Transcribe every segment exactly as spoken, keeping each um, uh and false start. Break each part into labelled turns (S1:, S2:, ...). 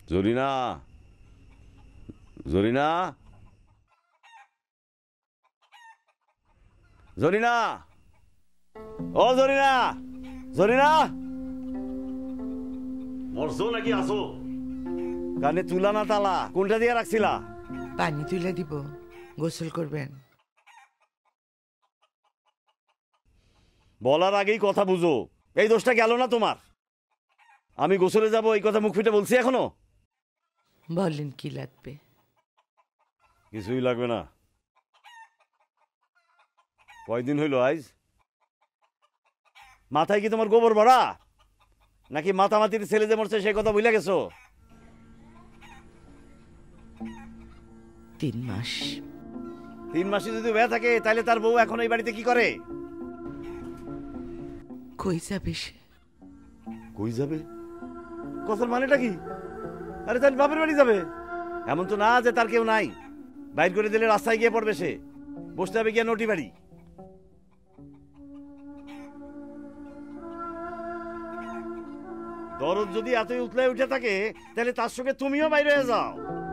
S1: জরিনা, জরিনা, জরিনা, ও জরিনা, জরিনা, মরছো নাকি আসো? কানে তুলা না তালা কোনটা দিয়ে রাখছিলা?
S2: পানি তুলে দিব, গোসল করবেন।
S1: বলার আগেই কথা বুঝো, এই দোষটা গেল না তোমার। আমি গোসলে যাব এই কথা মুখ ফিটে বলছি এখনো?
S2: বলেন কি লাগবে?
S1: কিছুই লাগবে না। কয়দিন হইল আইজ? মাথায় কি তোমার গোবর ভরা, নাকি মাতামাতির ছেলে যে মরছে সেই কথা ভুলে গেছো?
S2: তিন মাস।
S1: তিন মাসে যদি হয়ে থাকে তাহলে তার বউ এখন এই বাড়িতে কি করে?
S2: কই যাবে সে?
S1: কই যাবে? কথার মানেটা কি? আরে তার বাপের বাড়ি যাবে? এমন তো না যে তার কেউ নাই, বাইর করে দিলে রাস্তায় গিয়ে পড়বে সে, বসতে হবে গিয়ে নটি বাড়ি। দরদ যদি এতই উতলে উঠে থাকে তাহলে তার সঙ্গে তুমিও বাইরে হয়ে যাও।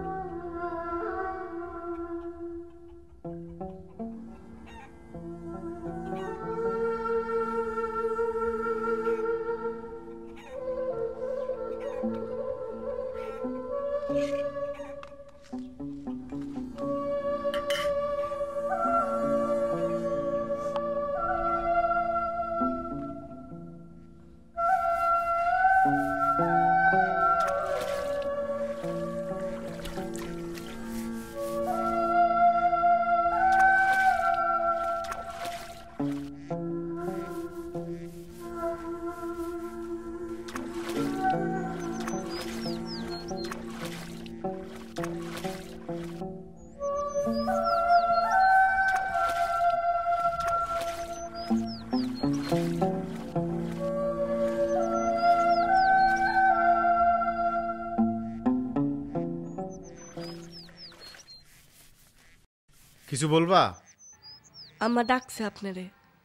S3: কিছু বলবা?
S4: আম্মা ডাকছে আপনারে।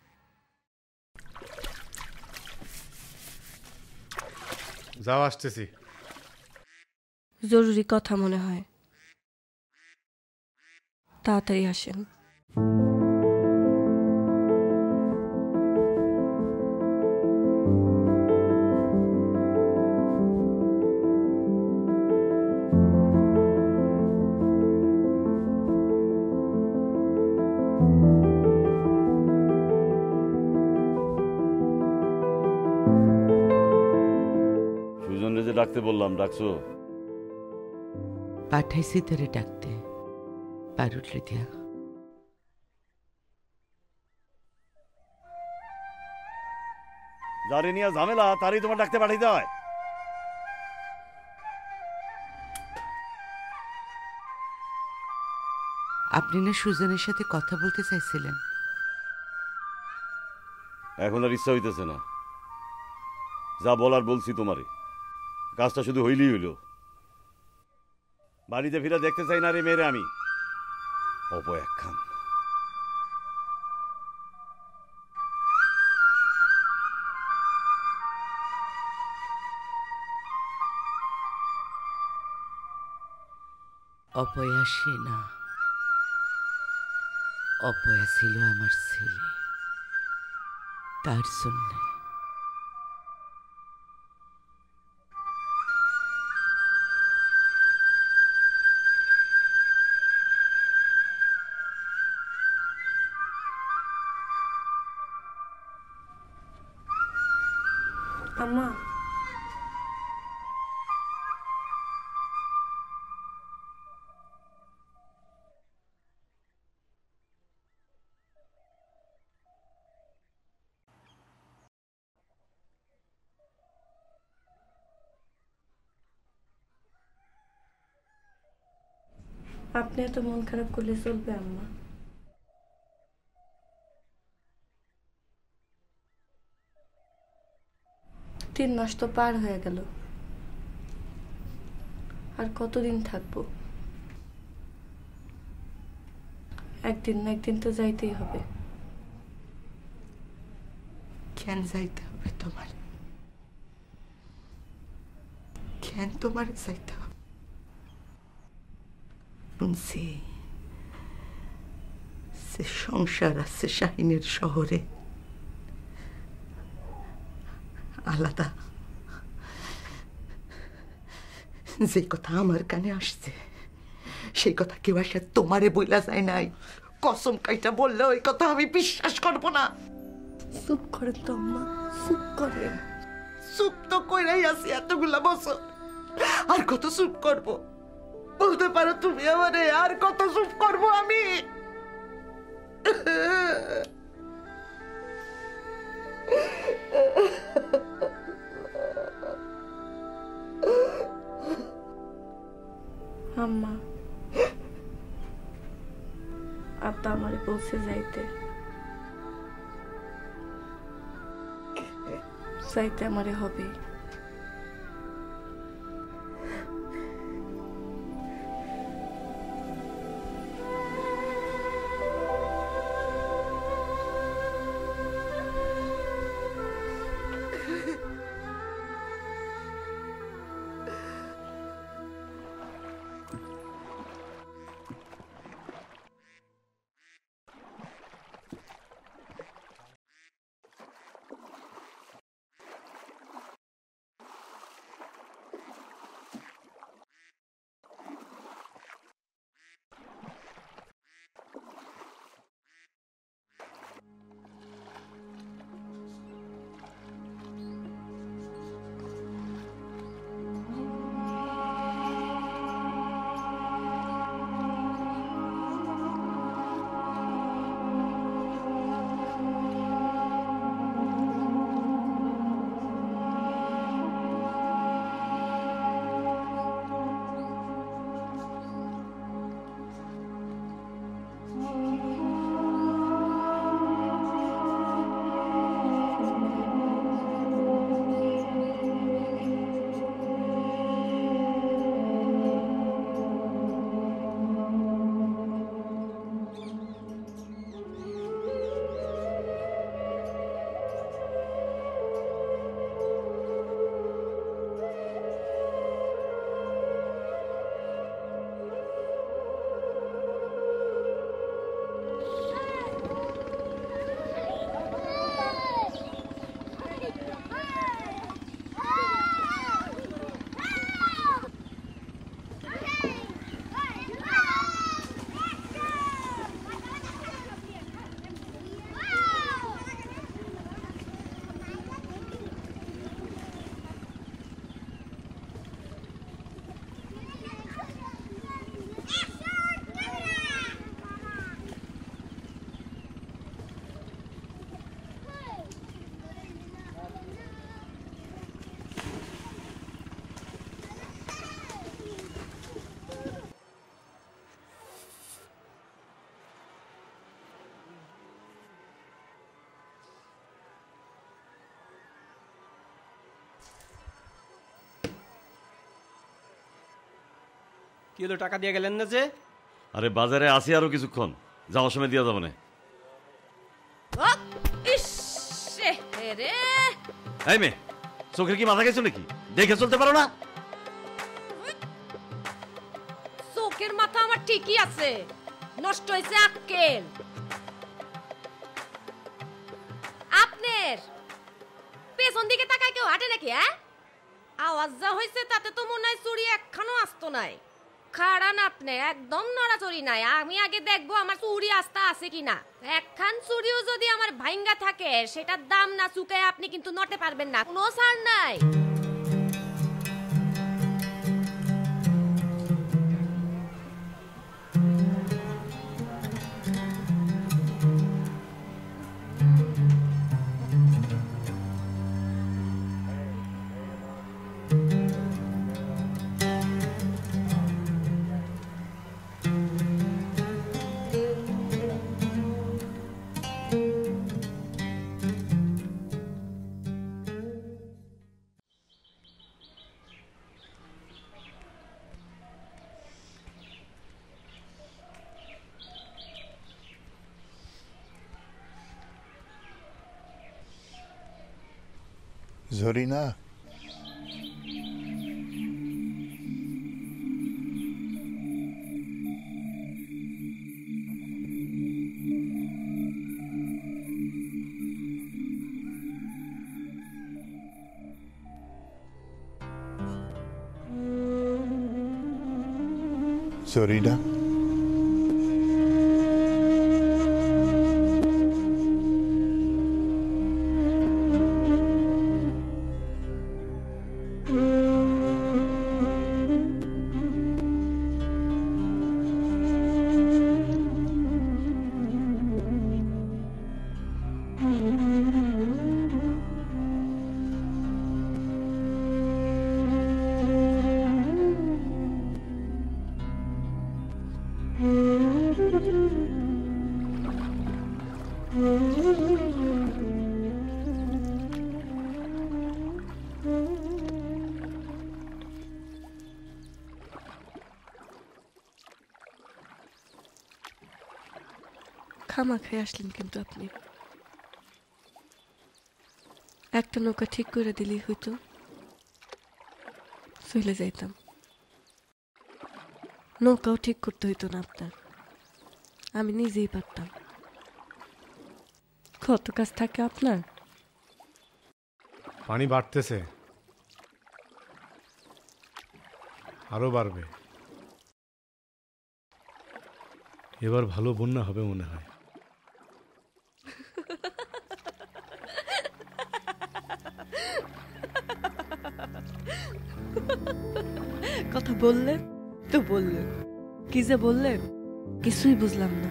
S3: যাও, আসতেছি।
S4: জরুরি কথা মনে হয়, তাড়াতাড়ি আসেন।
S1: ডাকতে বললাম, ডাকছো?
S2: পাঠাইছি তোরে ডাকতে, পারুটলে দিয়া।
S1: যারে নিয়ে ঝামেলা তারই তোমার ডাকতে পাঠাইতে হয়।
S2: আপনি না সুজনের সাথে কথা বলতে চাইছিলেন?
S1: এখন আর ইচ্ছা হইতেছে না। যা বলার বলছি তোমারে, কাজটা শুধু হইলেই হইল। বাড়িতে ফিরে দেখতে চাই না রে মেয়েরে আমি। অপ একখান।
S2: অপয়া সে না, অপয়া ছিল আমার ছেলে, তার জন্য।
S4: আম্মা, আপনি এত মন খারাপ করলে চলবে আম্মা? তিন মাস তো পার হয়ে গেল, আর কতদিন থাকবো? একদিন না একদিন তো যাইতেই হবে।
S2: কেন যাইতে হবে তোমার? কেন তোমার যাইতে হবে? শুনছি সে সংসার আছে শাহিনের শহরে আলাদা। যে কথা আমার কানে আসছে সেই কথা কেউ আসে তোমারে বইলা যায় নাই। কসম কাইটা বললে ওই কথা আমি বিশ্বাস করব না।
S4: চুপ করেন তো আম্মা, চুপ করেন।
S2: চুপ তো কইরাই আছি এতগুলা বছর, আর কত চুপ করব? বলতে পারো তুমি আমারে আর কত চুপ করব আমি?
S4: আম্মা, আব্বা আমারে বলছে যাইতে, যাইতে আমারে হবে।
S5: কি হলো, টাকা দিয়ে গেলেন না যে?
S1: আরে বাজারে আসি আরো কিছুক্ষণ, যাওয়ার সময় দিয়া যাবো না। এই মেয়ে, চোখের কি মাথা গেছো নাকি? দেখে চলতে পারো না?
S6: চোখের মাথা আমার ঠিকই আছে, নষ্ট হয়েছে আক্কেল। আপনার পেছন দিকে তাকায় কেউ হাঁটে নাকি? হ্যাঁ, আওয়াজ যা হয়েছে তাতে তো মনে হয় চুরি একখানো আসতো নাই। খাড়ান আপনি, একদম নড়াচড়ি নাই। আমি আগে দেখবো আমার চুরি আস্তা আছে কিনা। একখান চুরিও যদি আমার ভাঙ্গা থাকে সেটার দাম না চুকায় আপনি কিন্তু নটে পারবেন না, কোনো ছাড় নাই।
S7: জরিনা, জরিনা
S4: খামা খেয়ে আসলেন কিন্তু আপনি একটা নৌকা ঠিক করে দিলেই হইতো চলে যাইতাম নৌকাও ঠিক করতে হইতো না আপনার আমি নিজেই পারতাম কত কাজ থাকে আপনার
S3: পানি বাড়তেছে আরো বাড়বে এবার ভালো বন্যা হবে মনে হয়
S4: কথা বললেন তো বললেন কি যে বললেন কিছুই বুঝলাম না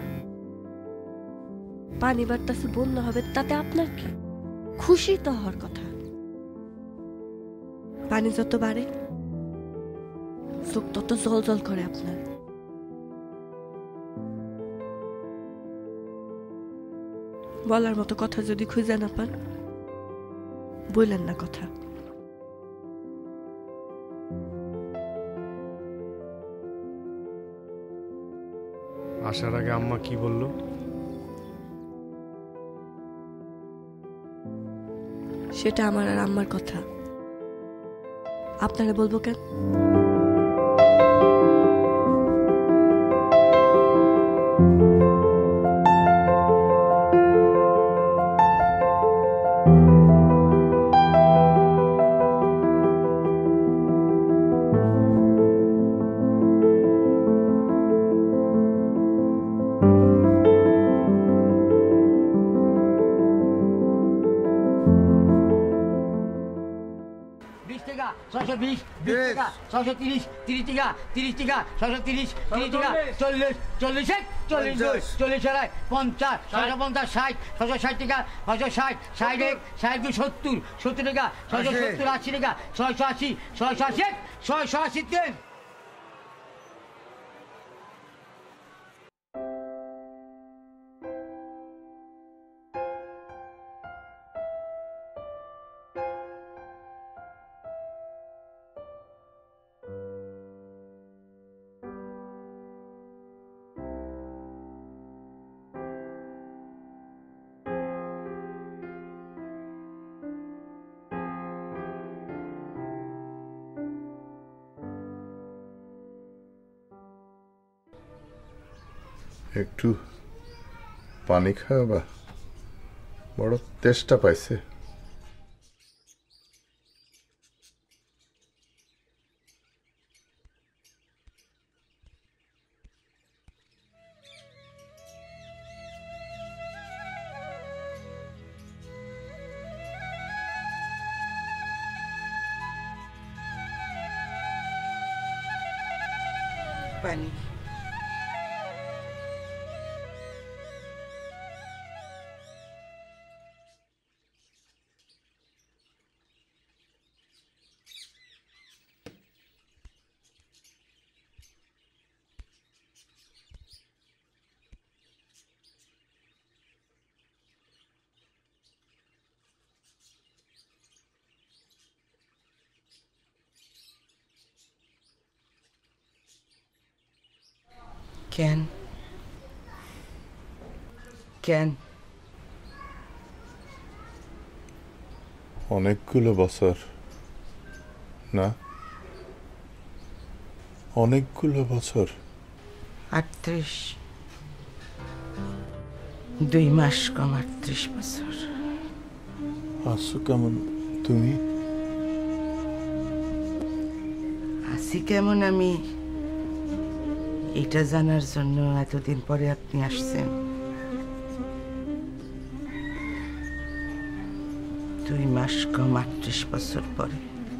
S4: পানি বাড়তেছে বন্যা হবে তাতে আপনার কি খুশি তো হওয়ার কথা পানি যত বাড়ে চোখ তত জল জল করে আপনার বলার মতো কথা যদি খুঁজে না পান বললেন না কথা
S3: আসার আগে আম্মা কি বললো
S4: সেটা আমার আর আম্মার কথা আপনারা বলবো কেন
S8: ছয়শো বিশ বিশ টাকা ছয়শো তিরিশ তিরিশ টাকা তিরিশ টাকা ছয়শো তিরিশ তিরিশ টাকা চল্লিশ চল্লিশ এক চল্লিশ দুই চল্লিশ আড়াই পঞ্চাশ ছয়শো পঞ্চাশ ষাট ছয়শো ষাট টাকা ছয়শো ষাট ষাট এক ষাট দুই সত্তর সত্তর টাকা ছয়শো সত্তর আশি টাকা ছয়শো আশি ছয়শো আশি এক ছয়শো আশি তিন
S7: একটু পানি খাওয়াবা বড় তেষ্টা পাইছে
S2: পানি কেন কেন
S7: অনেকগুলো বছর না অনেকগুলো বছর
S2: আটত্রিশ দুই মাস কম আটত্রিশ বছর
S7: আছো কেমন তুমি
S2: আছি কেমন আমি এটা জানার জন্য এতদিন পরে আপনি আসছেন? দুই মাস কম আটত্রিশ বছর পরে।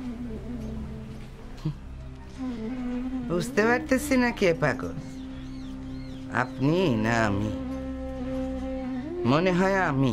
S2: বুঝতে পারতেছি না কে পাগল, আপনি না আমি? মনে হয় আমি।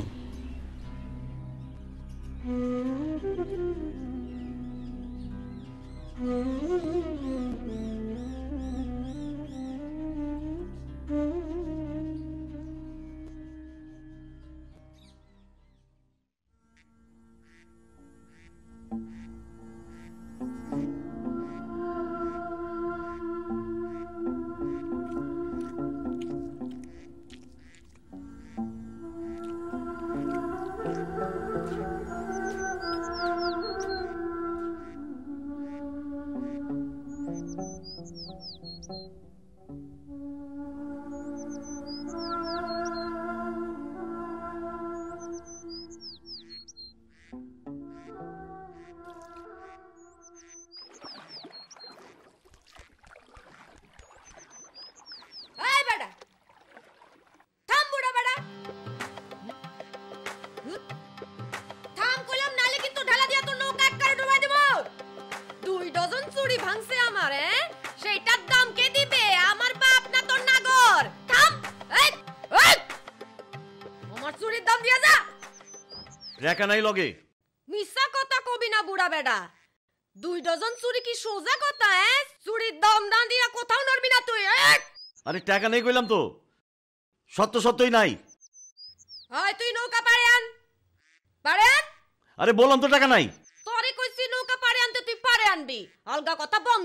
S1: রেখা নাই লগে।
S6: মিছা কথা কবি না বুড়া বেডা। দুই ডজন চুরি কি সোজা কথা? এ চুরির দাম না দিয়া কোথাও নড়বি না তুই।
S1: আরে টাকা নেই কইলাম তো, সত্য সত্যই নাই।
S6: হয় তুই নৌকা পারে আন, পারে আন।
S1: আরে বললাম তো টাকা নাই।
S6: তোরে কইছি নৌকা পারে আনতে, তুই পারে আনবি। আলগা কথা বন্ধ।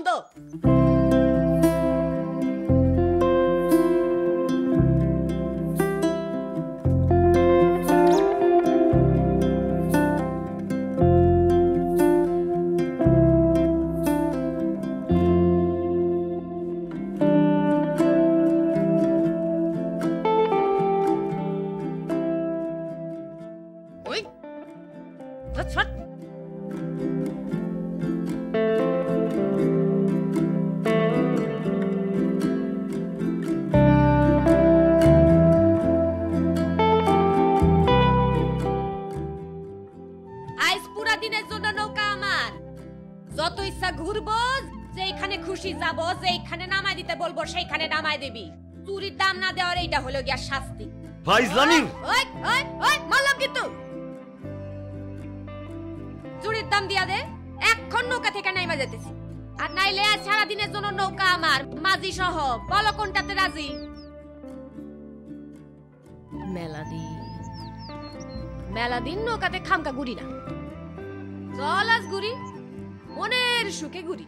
S6: যত ইচ্ছা ঘুরবো, যেখানে খুশি যাবো, যেখানে নামাই দিতে বলবো সেইখানে নামাই দিবি। চুরির দাম না দেওয়ার এইটা হলো গিয়া শাস্তি।
S1: ফাইজলামি।
S6: ওই ওই ওই মারলাম কিন্তু। চুরির দাম দিয়া দে, এখন নৌকা থেকে নাইমা যেতেছি। আর নাইলে আজ সারা দিনের জন্য নৌকা আমার, মাঝি সহ। বলো কোনটাতে রাজি? মেলাদিন মেলাদিন নৌকাতে খামকা ঘুরি না। চল আজ ঘুরি, মনের সুখে ঘুরি।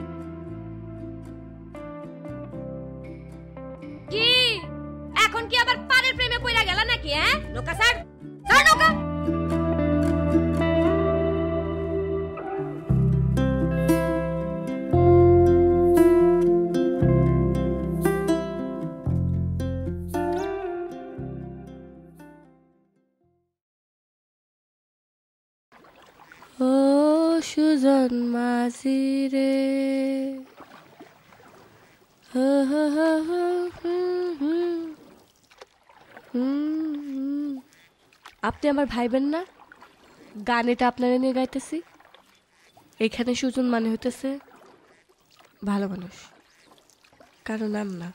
S6: কি এখন কি আবার পারের প্রেমে পড়া গেল নাকি? হ্যাঁ নৌকা ছাড়, ছাড় নৌকা।
S4: ও সুজন মাঝি রে, আপনি আমার ভাইবেন না? গান এটা আপনারা নিয়ে গাইতেছি। এখানে সুজন মানে হইতেছে ভালো মানুষ, কারো নাম না।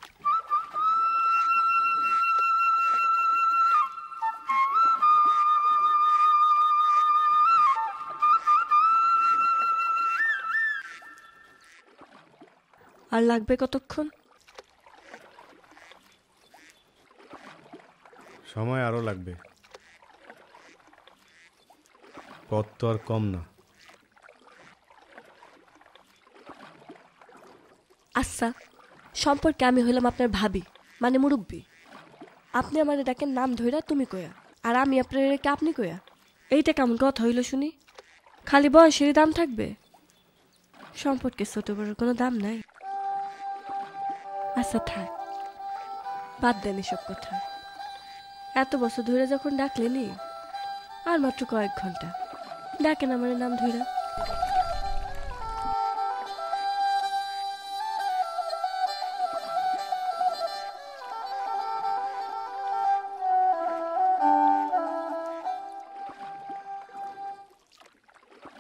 S4: আর লাগবে কতক্ষণ?
S3: সময় আরো লাগবে, পথ তো আর কম না।
S4: আচ্ছা, সম্পর্কে আমি হইলাম আপনার ভাবি, মানে মুরব্বী। আপনি আমার এটাকে নাম ধইরা তুমি কয়া, আর আমি আপনার এটাকে আপনি কয়া। এইটা কেমন কথা হইল শুনি? খালি বয়সেরই দাম থাকবে, সম্পর্কে ছোট বড় কোনো দাম নাই। আচ্ছা থাক, বাদ দেন এসব কথা। এত বছর ধরে যখন ডাকলেনি, আর মাত্র কয়েক ঘন্টা, ডাকেন আমার নাম ধইরা।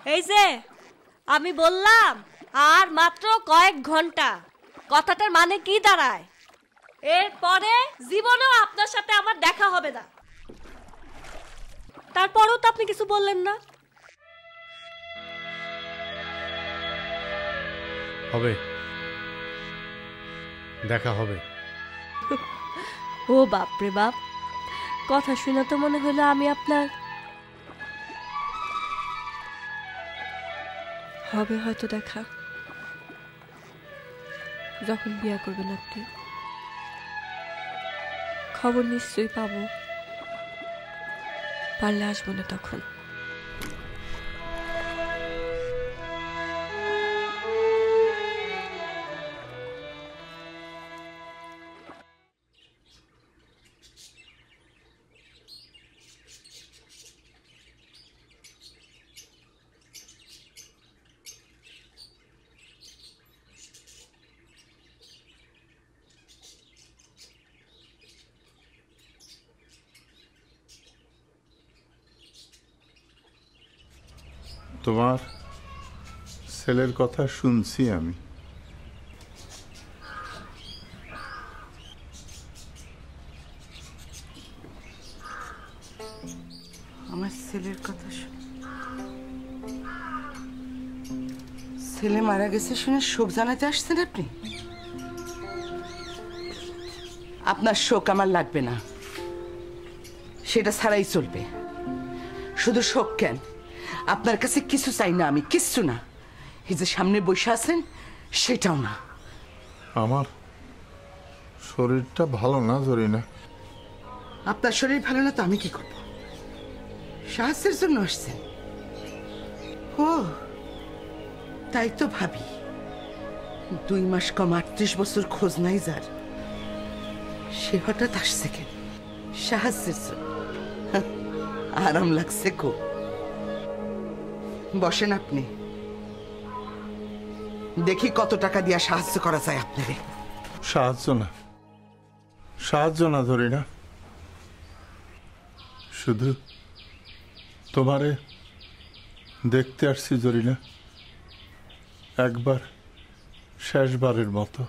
S4: এই যে আমি বললাম আর মাত্র কয়েক ঘন্টা, কথাটার মানে কি দাঁড়ায়? এরপরে জীবনেও আপনার সাথে আমার দেখা হবে না। তারপরেও তো আপনি কিছু বললেন না।
S3: হবে, দেখা হবে।
S4: ও বাপ রে বাপ, কথা শুনে তো মনে হলো আমি আপনার হবে হয়তো দেখা, যখন বিয়ে করবেন আপনি। খবর নিশ্চয়ই পাবো, পারলে আসবো না তখন।
S7: তোমার ছেলের কথা শুনছি আমি।
S2: আমার ছেলের কথা শুন, ছেলে মারা গেছে শুনে শোক জানাতে আসছেন আপনি? আপনার শোক আমার লাগবে না, সেটা ছাড়াই চলবে। শুধু শোক কেন, আপনার কাছে কিছু চাই না আমি, কিচ্ছু না। এই যে সামনে বসে আছেন সেটাও না।
S7: আমার শরীরটা ভালো না জরিনা।
S2: আপনার শরীর ভালো না তো আমি কি করব? সাহায্যের জন্য আসছেন? ও তাই তো ভাবি, দুই মাস কম আটত্রিশ বছর খোঁজ নাই যার, সে হঠাৎ আসছে কেন সাহায্যের জন্য? আরাম লাগছে খুব। বসেন আপনি, দেখি কত টাকা দিয়া সাহায্য করা যায় আপনারে।
S7: সাহায্য না, সাহায্য না জরিনা, শুধু তোমারে দেখতে আসছি জরিনা, একবার শেষবারের মতো।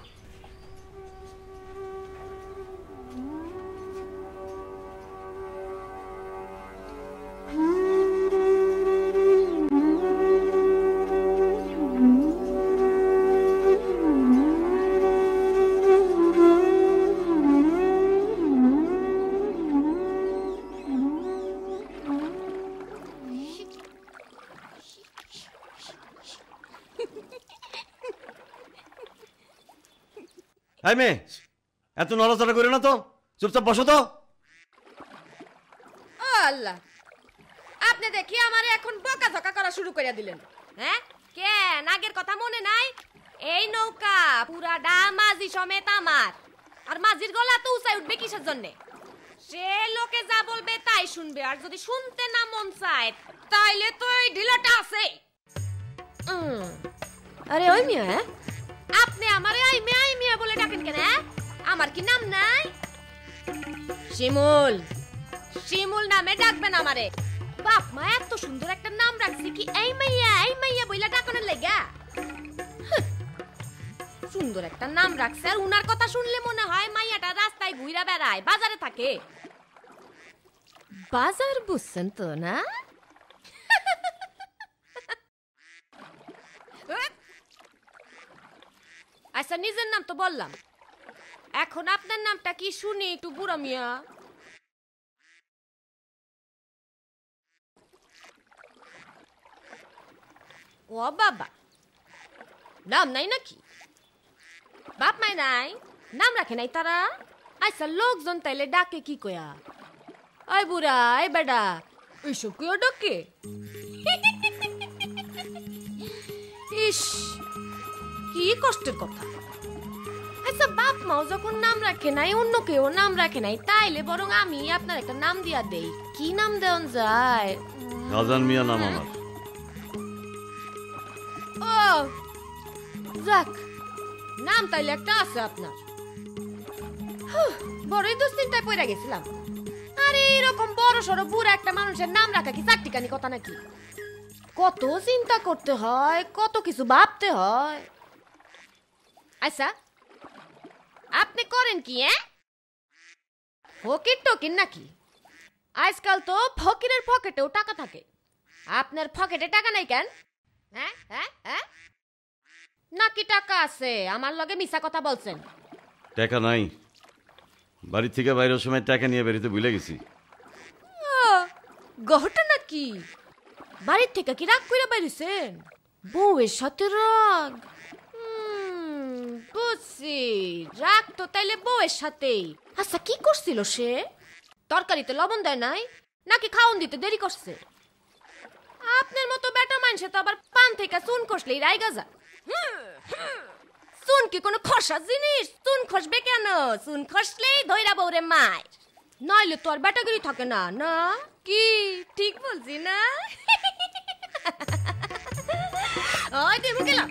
S1: এই মেয়ে, এত নড়াচড়া করে না তো, চুপচাপ বসো তো।
S6: ও আল্লাহ, আপনি দেখি আমারে এখন বকাঝকা করা শুরু করে দিলেন। হ্যাঁ কেন, আগের কথা মনে নাই? এই নৌকা পুরাটা মাঝি সমেত আমার, আর মাঝির গলা তো উঁচাই উঠবে কিসের জন্যে? সে লোকে যা বলবে তাই শুনবে, আর যদি শুনতে না মন চায় তাইলে তো এই ঢিলাটা আছে। উম, আরে ওই মিয়া, হ্যাঁ আপনি আমারে আই মিয়া আই মিয়া বলে ডাকেন কেন? আমার কি নাম নাই? শিমুল, শিমুল নামে ডাকবেন আমারে। বাপ মা এত সুন্দর একটা নাম রাখছে কি এই মাইয়া এই মাইয়া বইলা ডাকানোর লাগা? সুন্দর একটা নাম রাখছে, আর উনার কথা শুনলে মনে হয় মাইয়াটা রাস্তায় ঘুরা বেড়ায়, বাজারে থাকে। বাজার বুঝছেন তো না? আচ্ছা নিজের নাম তো বললাম, এখন আপনার নামটা কি শুনি একটু বুড়া মিয়া। ও বাবা, নাম নাই নাকি? বাপ মাই নাই, নাম রাখে নাই তারা? আচ্ছা লোকজন তাইলে ডাকে কি কয়া? আই বুড়া, আই বেডা, ওইসব কেউ ডাকে? ইস কি কষ্টের কথা। আচ্ছা বাপ মাও যখন নাম রাখে নাই, অন্য কেউ নাম রাখে নাই, তাইলে বরং আমি আপনার একটা নাম দিয়া দেই। কি নাম দেওয়া যায়?
S1: রাজান মিয়া নাম আমার।
S6: ও যাক, নাম তাইলে একটা আছে আপনার। বড়ই দুশ্চিন্তায় পড়ে গেছিলাম। আরে এরকম বড় সড়ো বুড়া একটা মানুষের নাম রাখা কি চারটিখানি কথা নাকি? কত চিন্তা করতে হয়, কত কিছু ভাবতে হয়। আচ্ছা আপনি করেন কি? হ্যাঁ, ফকির টকির নাকি? আজকাল তো ফকিরের পকেটেও টাকা থাকে, আপনার পকেটে টাকা নাই কেন? হ্যাঁ হ্যাঁ হ্যাঁ, নাকি টাকা আছে? আমার লগে মিছা কথা বলছেন।
S1: টাকা নাই, বাড়ি থেকে বাইরের সময় টাকা নিয়ে বেরিতে ভুলে গেছি।
S6: গহটা নাকি? বাড়ির থেকে কি রাগ করে বেরিয়েছেন? বউয়ের সাথে রাগ? হুম, বুঝছি, রাগ তো তাইলে বউয়ের সাথেই। আচ্ছা কি করছিল সে? তরকারিতে লবণ দেয় নাই নাকি খাওন দিতে দেরি করছে? আপনার মতো বেটা মানুষে তো আবার পান থেকে চুন খসলেই রাইগা যায়। চুন কি কোনো খসার জিনিস? চুন খসবে কেন? চুন খসলেই ধইরা বউরে মার, নইলে তো আর বেটাগিরি থাকে না। না কি ঠিক বলছি না? ওই দেবো গেলাম।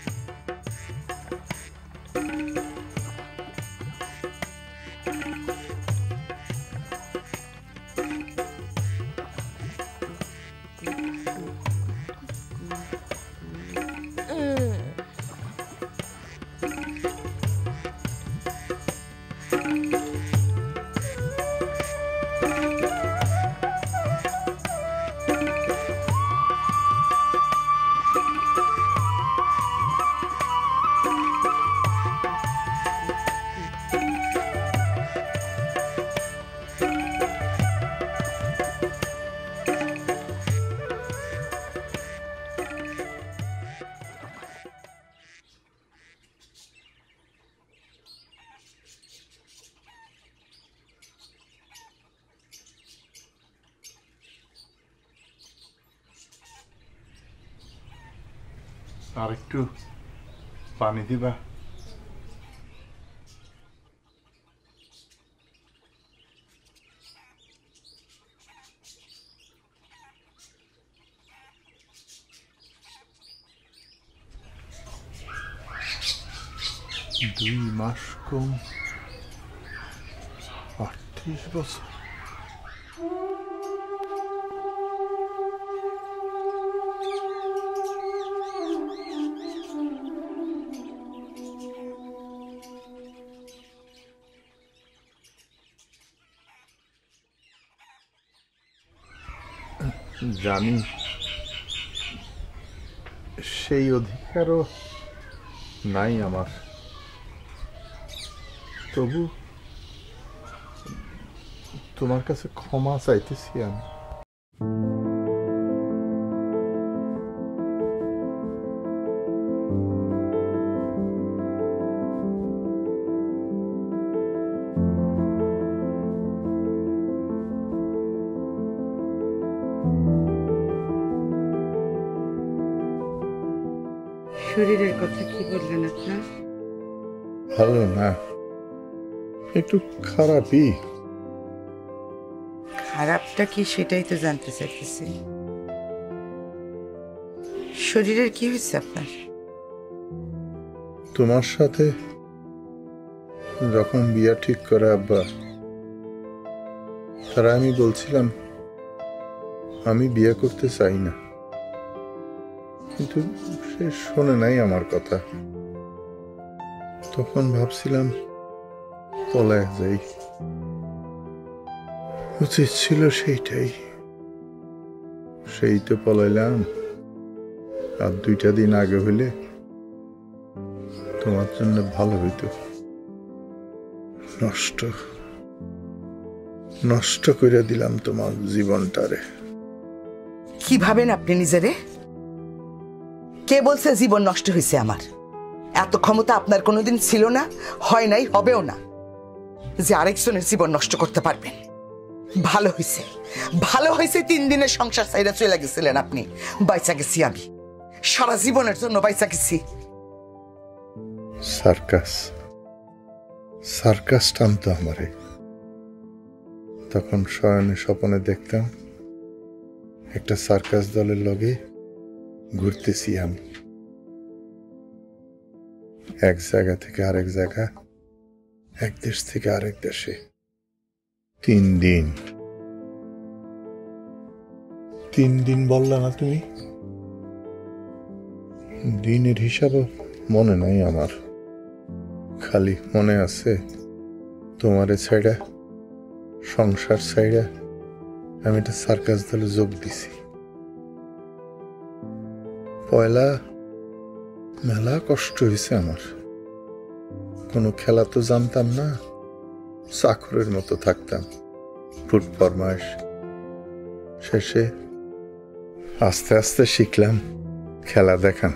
S7: আর একটু পানি দিবা? দুই মাস কম আটত্রিশ বছর। জানি সেই অধিকারও নাই আমার, তবু তোমার কাছে ক্ষমা চাইতেছি আমি।
S2: শরীরের কথা কি বললেন আপনার?
S7: ভালো না, একটু খারাপই।
S2: খারাপটা কি সেটাই তো জানতে চাইতেছি। শরীরের কি হয়েছে আপনার?
S7: তোমার সাথে যখন বিয়া ঠিক করে আব্বা, তারা আমি বলছিলাম আমি বিয়ে করতে চাই না, কিন্তু সে শোনে নাই আমার কথা। তখন ভাবছিলাম পলায় যাই, উচিত ছিল সেইটাই। সেই তো পলাইলাম। আর দুইটা দিন আগে হইলে তোমার জন্য ভালো হইতো। নষ্ট নষ্ট করে দিলাম তোমার জীবনটারে।
S2: কি ভাবেন আপনি নিজেরে? কে বলছে জীবন নষ্ট হয়েছে আমার? এত ক্ষমতা আপনার কোনোদিন ছিল না, হয় নাই, হবেও না যে আরেকজনের জীবন নষ্ট করতে পারবেন। ভালো হয়েছে, ভালো হয়েছে তিন দিনের সংসার চাইরা চলে গেছিলেন আপনি। বাইচা গেছি আমি, সারা জীবনের জন্য বাইচা গেছি।
S7: সার্কাস সার্কাস টানতো আমারে। তখন শয়নে স্বপনে দেখতাম একটা সার্কাস দলের লগে ঘুরতেছি আমি, এক জায়গা থেকে আরেক জায়গা, এক দেশ থেকে আরেক দেশে। তিন দিন তিন দিন বললা না তুমি? দিনের হিসাবও মনে নাই আমার, খালি মনে আছে তোমারে ছাইড়া, সংসার ছাইড়া আমি একটা সার্কাস দলে যোগ দিছি। পয়লা মেলা কষ্ট হয়েছে আমার, কোনো খেলা তো জানতাম না, চাকরের মতো থাকতাম ফুট ফরমাস। শেষে আস্তে আস্তে শিখলাম খেলা দেখান,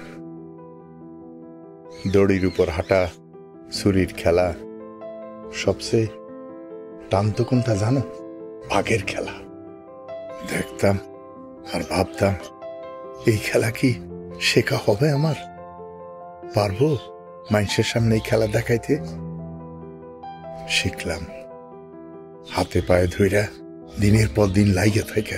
S7: দড়ির উপর হাঁটা, ছুরির খেলা, সবচেয়ে টানত কোনটা জানো? বাঘের খেলা। দেখতাম আর ভাবতাম এই খেলা কি শেখা হবে আমার? পারবো মানুষের সামনে এই খেলা দেখাইতে? শিখলাম হাতে পায়ে ধইরা দিনের পর দিন লাইগে থাকে।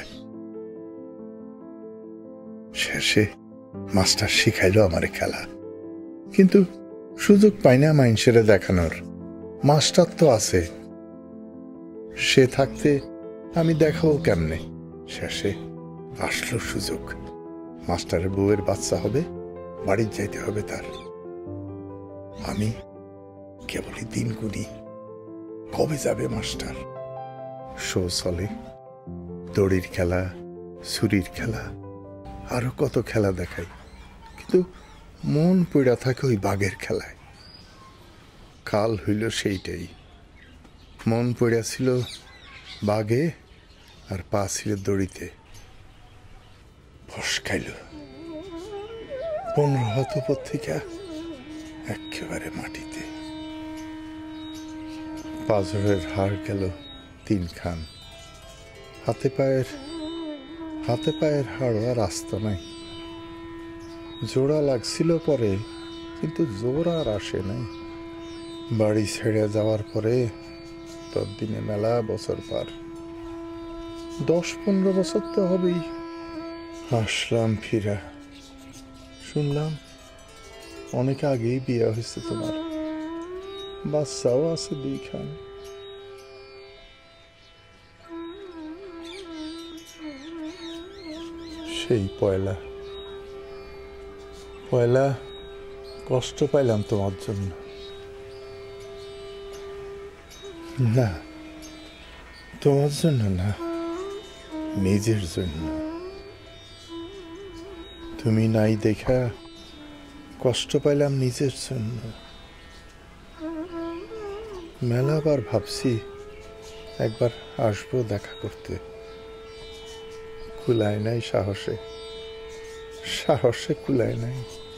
S7: শেষে মাস্টার শিখাইলো আমারে খেলা, কিন্তু সুযোগ পাই না মানুষের দেখানোর। মাস্টার তো আছে, সে থাকতে আমি দেখাবো কেমনে? শেষে আসলো সুযোগ, মাস্টারের বউয়ের বাচ্চা হবে, বাড়ি যাইতে হবে তার। আমি কেবলই দিন গুনি, কবে যাবে মাস্টার। শো চলে, দড়ির খেলা, ছুরির খেলা, আরো কত খেলা দেখাই, কিন্তু মন পড়া থাকে ওই বাঘের খেলায়। কাল হইল সেইটাই, মন পড়া ছিল বাঘে আর পা ছিল দড়িতে। ফসকাইল, পনেরো হাত উপর থেকে একেবারে মাটিতে। পাঁজরের হাড় গেল তিন খান, হাতে পায়ের হাতে পায়ের হাড় আর আস্ত নাই। জোড়া লাগছিল পরে, কিন্তু জোর আর আসে নাই। বাড়ি ছেড়ে যাওয়ার পরে তোর দিনে মেলা বছর পার, দশ পনেরো বছর তো হবেই। আসলাম ফিরা, শুনলাম অনেক আগেই বিয়ে হয়েছে তোমার, বাচ্চাও আছে দুইখান। সেই পয়লা পয়লা কষ্ট পাইলাম তোমার জন্য। না, তোমার জন্য না, নিজের জন্য। তুমি নাই দেখা কষ্ট পাইলাম নিজের জন্য। মেলাবার ভাবছি একবার আসবো দেখা করতে, কুলায় নাই সাহসে, সাহসে কুলায় নাই।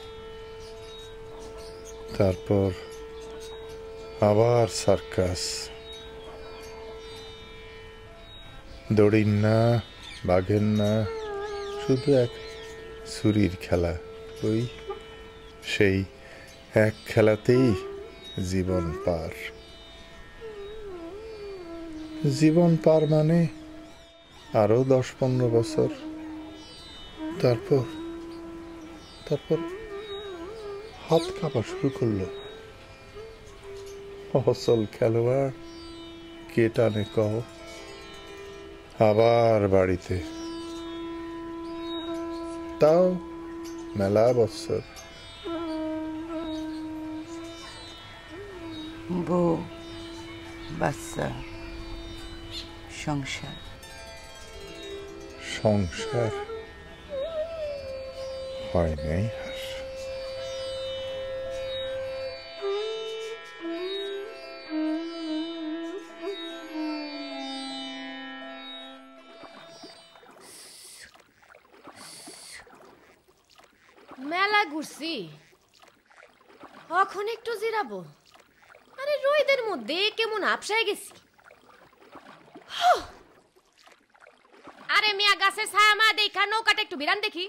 S7: তারপর আবার সার্কাস, দড়ির না, বাঘের না, শুধু এক ছুরির খেলা। ওই সেই এক খেলাতেই জীবন পার। জীবন পার মানে আরো দশ পনেরো বছর। তারপর তারপর হাত কাঁপা শুরু করলো। অসল খেলোয়াড় কে টানে কহ? আবার বাড়িতে, তাও মেলা বছর।
S2: বউ, বাচ্চা, সংসার।
S7: সংসার হয় নাই আর।
S6: মেলা ঘুরছি, এখন একটু জিরাবো। আরে রোদের মধ্যে কেমন আপসায় গেছি। আরে মিয়া গাছের ছায়া মা দেখা নৌকাটা একটু বিরান দেখি।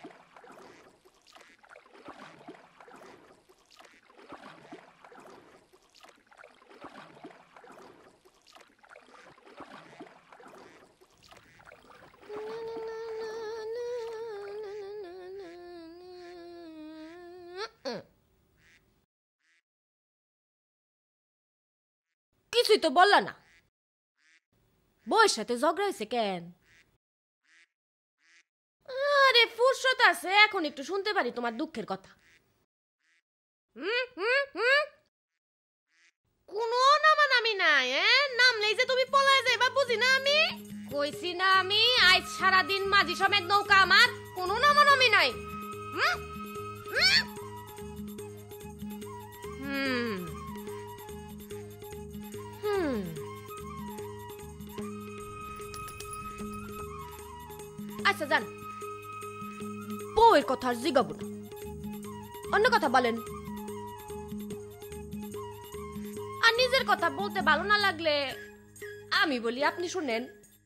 S6: কিছুই তো বললা না, বউয়ের সাথে ঝগড়া হয়েছে কেন? আরে ফুরসত আছে, এখন একটু শুনতে পারি তোমার দুঃখের কথা। হুম হুম হুম কোনো নামানামি নাই, হ্যাঁ? নামলেই যে তুমি পলায় যাইবা বুঝি না আমি? কইছি না আমি আজ সারাদিন মাঝি সমেত নৌকা আমার, কোনো নামানামি নাই। হুম হুম হুম হুম আচ্ছা যান, বউয়ের কথা আর জিগাবো না, অন্য কথা বলেন। আর নিজের কথা বলতে ভালো না লাগলে আমি বলি, আপনি শুনেন।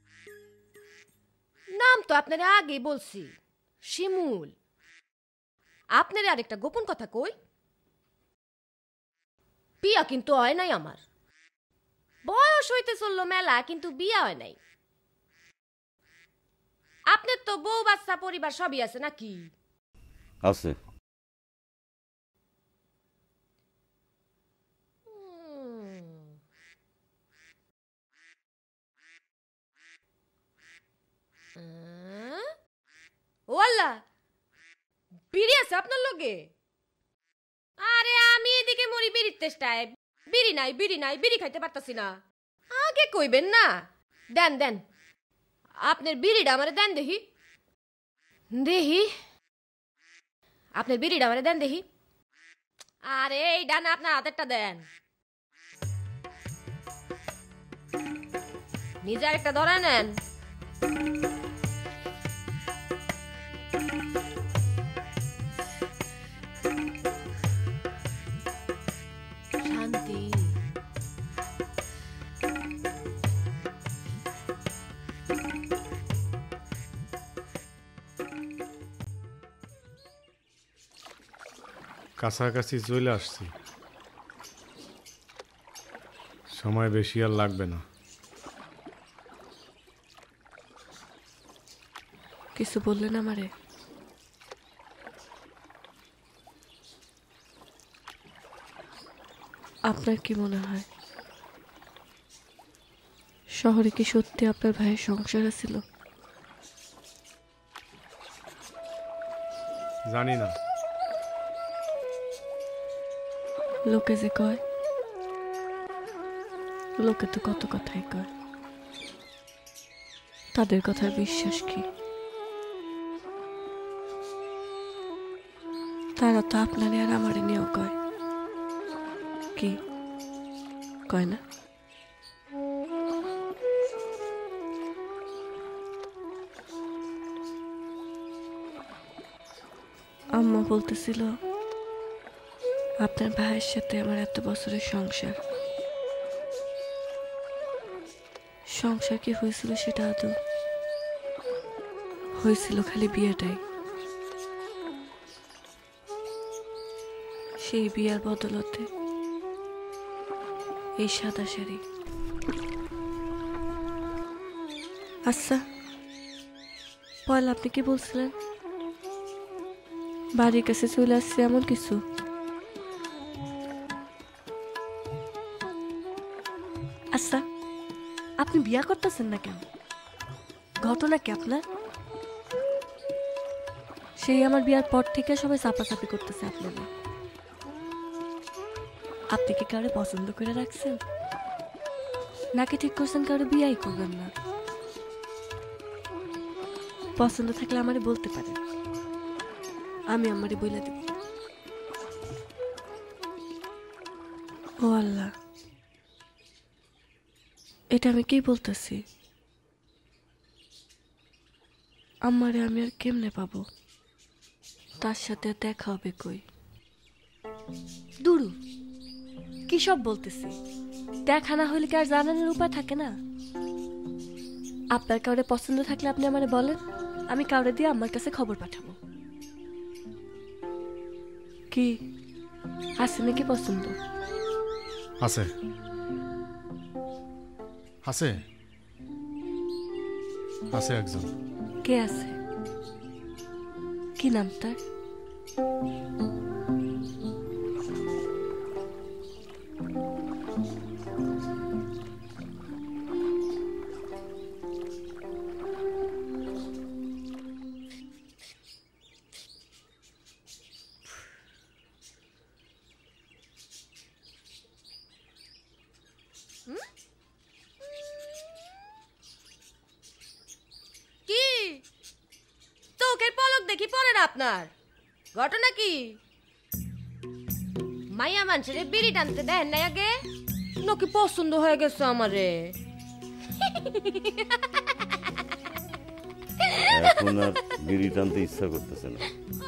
S6: নাম তো আপনারা আগেই বলছি, শিমুল। আপনার আরেকটা গোপন কথা কই, বিয়া কিন্তু হয় নাই আমার। বয়স হইতে চললো মেলা, কিন্তু বিয়া হয় নাই। আপনার তো বউ বাচ্চা পরিবার সবই আছে নাকি?
S1: আছে।
S6: ওয়াল্লা বিড়ি আছে আপনার লগে? আরে আমি এদিকে মরি বিড়ির চেষ্টায়, বিড়ি নাই বিড়ি নাই, বিড়ি খাইতে পারতাছি না। আগে কইবেন না। দেন দেন আপনার বিড়িটা আমারে দেন দেখি, দেখি আপনার বিড়িটা আমারে দেন দেখি। আরে এইটা না, আপনার হাতেরটা দেন। নিজে আরেকটা ধরে নেন। শান্তি।
S3: কাছাকাছি চলে আসছি, সময় বেশি আর লাগবে না।
S4: কিছু বললেন আমারে? আপনার কি মনে হয় শহরে কি সত্যি আপনার ভাইয়ের সংসার ছিল?
S3: জানি না।
S4: লোকে যে কয়, লোকে তো কত কথাই কয়, তাদের কথার বিশ্বাস কি? তারা তো আপনারে আর আমারে নিয়েও কয়, কি কয় না? আম্মা বলতেছিল আপনার ভাইয়ের সাথে আমার এত বছরের সংসার, সংসার কি হয়েছিল সেটা আদৌ হয়েছিল খালি বিয়েটাই। সেই বিয়ার বদলতে এই সাদা শাড়ি। আচ্ছা পয়লা আপনি কি বলছিলেন? বাড়ির কাছে চলে আসছে এমন কিছু? আচ্ছা আপনি বিয়া করতেছেন না কেন? ঘটনা কি আপনার? সেই আমার বিয়ার পর থেকে সবাই চাপাচাপি করতেছে আপনারা। আপনি কি কারো পছন্দ করে রাখছেন, নাকি ঠিক করছেন কারো বিয়াই করবেন না? পছন্দ থাকলে আমারে বলতে পারেন, আমি আমারে বলে দেব। ও আল্লাহ, এটা আমি কি বলতেছি? আমারে আমি আর কেমনে পাবো? তার সাথে দেখা হবে কই? দুরু কি সব বলতেছি? দেখা না হইলে কি আর জানানোর উপায় থাকে না? আপনার কাউরে পছন্দ থাকলে আপনি আমারে বলেন, আমি কাউরে দিয়ে আমার কাছে খবর পাঠাবো। কি আছে নাকি পছন্দ?
S3: আছে আছে আছে একজন।
S4: কে আছে? কি নাম তার?
S6: কি চোখের পলক দেখি পড়ে না আপনার? ঘটনা কি? মাইয়া মানুষের বিড়ি টানতে দেন নাই আগে? নাকি পছন্দ হয়ে গেছে আমারে?
S1: এখন আর বিড়ি টানতে ইচ্ছা করতেছে না।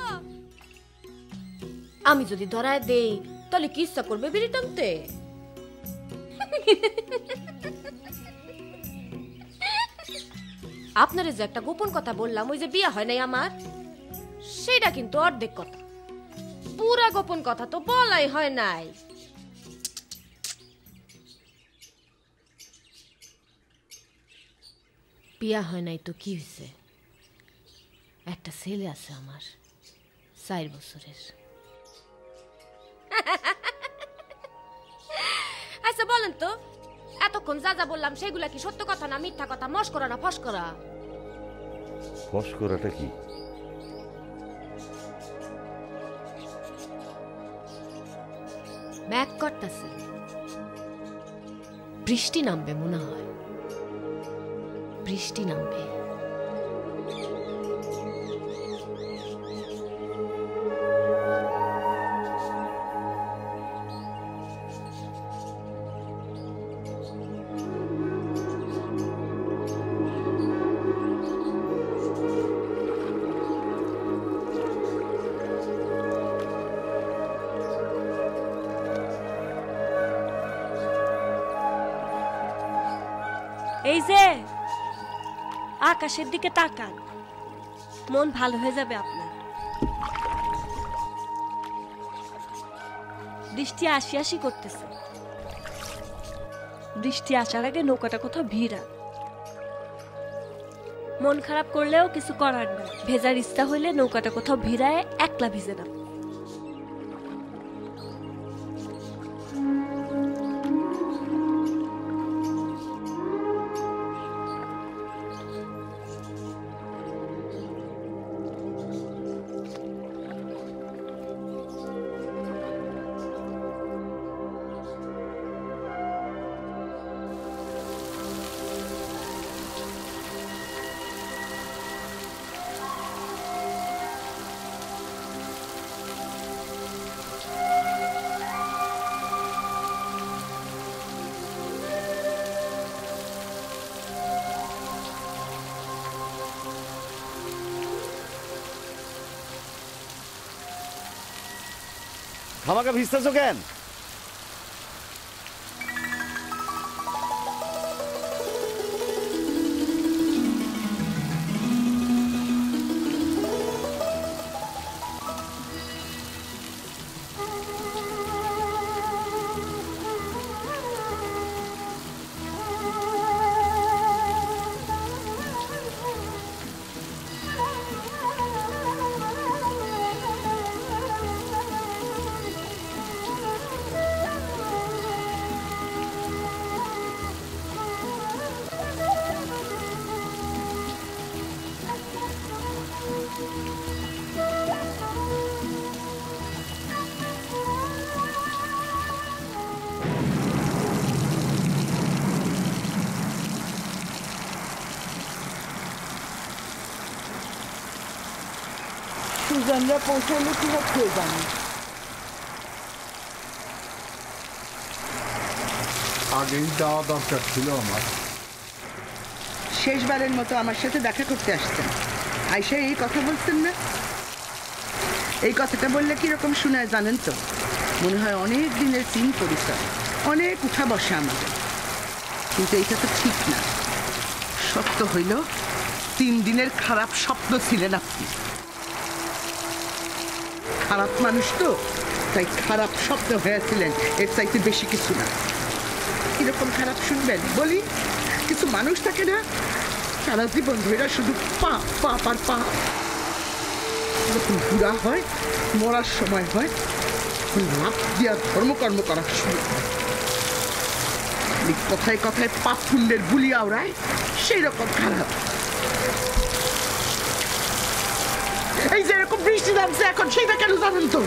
S6: আমি যদি ধরায় দেই তাহলে কি ইচ্ছা করবে বিড়ি টানতে? আপনারে যে একটা গোপন কথা বললাম, ওই যে বিয়ে হয় নাই আমার, সেটা কিন্তু অর্ধেক কথা। পুরা গোপন কথা তো বলাই হয় নাই। বিয়া হয় নাই তো কি হয়েছে? একটা ছেলে আছে আমার, চার বছরের। আচ্ছা বলেন তো, এতক্ষণ যা যা বললাম সেগুলা কি সত্য কথা না মিথ্যা কথা, মস্করা না ফস্করা?
S1: ফস্করাটা কি?
S6: ব্যাক করতেছে, বৃষ্টি নামবে মনে হয়, বৃষ্টি নামবে।
S4: এই যে আকাশের দিকে তাকান, মন ভালো হয়ে যাবে আপনার। বৃষ্টি আসি আসি করতেছে, বৃষ্টি আসার আগে নৌকাটা কোথাও ভিড়া। মন খারাপ করলেও কিছু করার না, ভেজার ইচ্ছা হইলে নৌকাটা কোথাও ভিড়ায় একলা ভিজে না।
S1: খামাকা ভিজতেছো কেন?
S2: সুজানরা পৌঁছালে কি হচ্ছে জানি।
S7: আগেই যাওয়া দরকার ছিল আমার।
S2: শেষবারের মতো আমার সাথে দেখা করতে আসছেন, আইসা এই কথা বলছেন না? এই কথাটা বললে কিরকম শোনায় জানেন তো? মনে হয় অনেক দিনের চিন পরিচয়, অনেক উঠা বসা আমাদের। কিন্তু এইটা তো ঠিক না। সত্য হইল তিন দিনের খারাপ স্বপ্ন ছিলেন আপনি। খারাপ মানুষ তো, তাই খারাপ স্বপ্ন হয়েছিলেন, এর চাইতে বেশি কিছু না। কিরকম খারাপ শুনবেন বলি? কিছু মানুষ থাকে না, সারা জীবন ধরে শুধু পাপ পাপ আর পাপ। যখন বুড়া হয়, মরার সময় হয়, লাভ দিয়া ধর্মকর্ম করা শুরু হয়। কথায় কথায় পাপ পুণ্যের বুলি আওড়ায়, সেই রকম খারাপ। এই যে এরকম বৃষ্টি নামছে এখন, সেইটা কেন জানেন তো?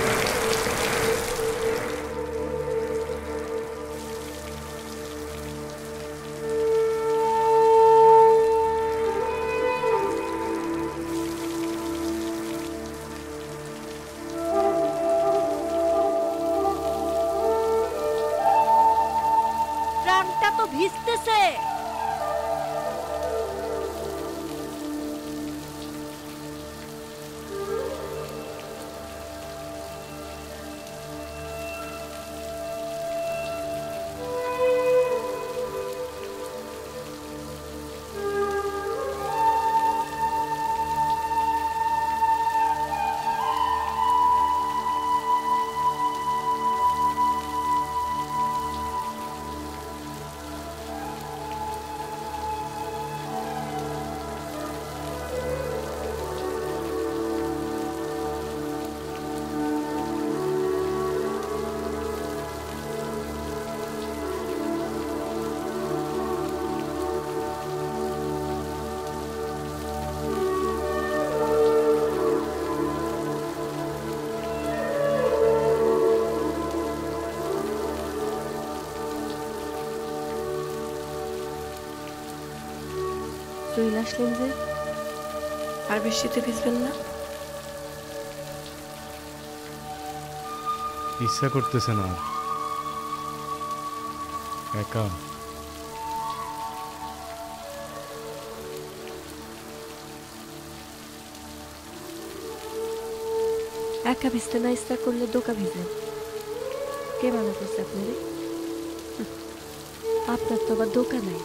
S4: তো ভিজতেছে। চলে আসলেন যে, আর বৃষ্টিতে ভিজবেন না?
S3: ইচ্ছা করতেছে না একা।
S4: একা ভিজতে না ইচ্ছা করলে দোকা ভিজে। কে মানা করছে আপনারে? আপনার তো আবার দোকা নাই।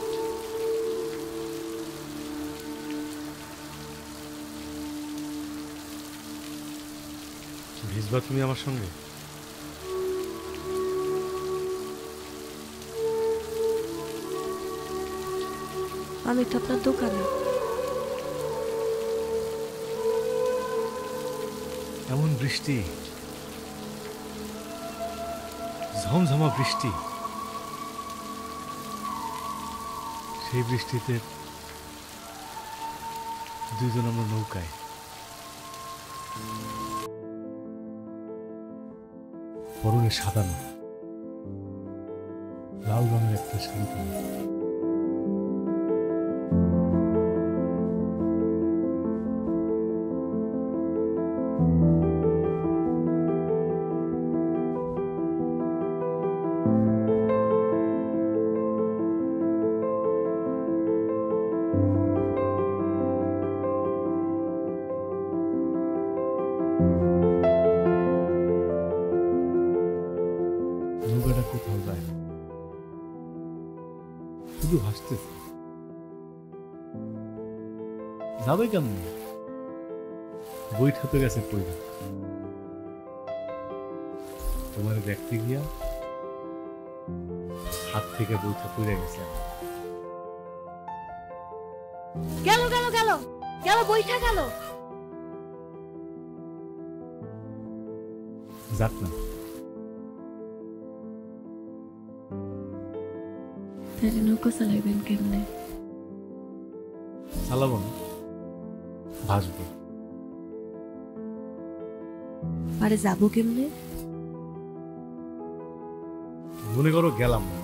S3: ভিজবা তুমি আমার সঙ্গে?
S4: আমি তো আপনার দোকানে।
S3: এমন বৃষ্টি, ঝমঝমা বৃষ্টি, সেই বৃষ্টিতে দুইজন আমরা নৌকায়। পরনে সাদানো লাল রঙের একটা শাড়ি পরে। নৌকাটা কোথাও যায় না, শুধু ভাসতেছে। যাবে কেমন? বইটা তো গেছে পয়লা। তোমার দেখতে গিয়া হাত থেকে বইটা পড়ে গেছে।
S4: গেল গেল গেল গেল বইটা গেল।
S3: যাক না,
S4: তাহলে নৌকা চালাইবেন কেমনে?
S3: চালাবো না, ভাসবো।
S4: আরে যাবো কেমনে?
S3: মনে করো গেলাম না,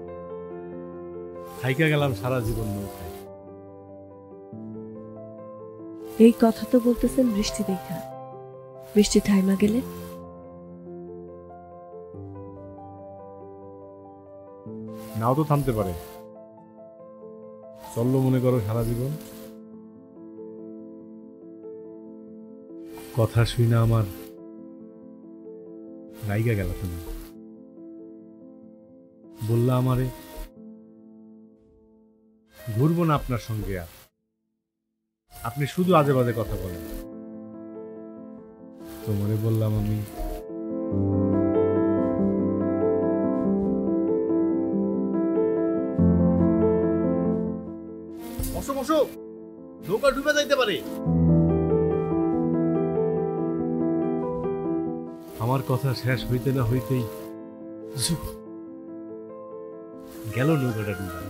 S3: থাইকা গেলাম সারা জীবন নৌকায়।
S4: এই কথা তো বলতেছেন বৃষ্টি দেখা। বৃষ্টি থাইমা গেলে?
S3: নাও তো থামতে পারে। চললো মনে করো সারা জীবন। কথা শুই না আমার রাইগা গেল। তুমি বললা আমারে ঘুরবো না আপনার সঙ্গে, আর আপনি শুধু আজে বাজে কথা বলেন। তোমারে বললাম আমি
S1: বসো বসো, নৌকা ডুবে যাইতে পারে।
S3: আমার কথা শেষ হইতে না হইতেই গেল নৌকাটা ডুবে।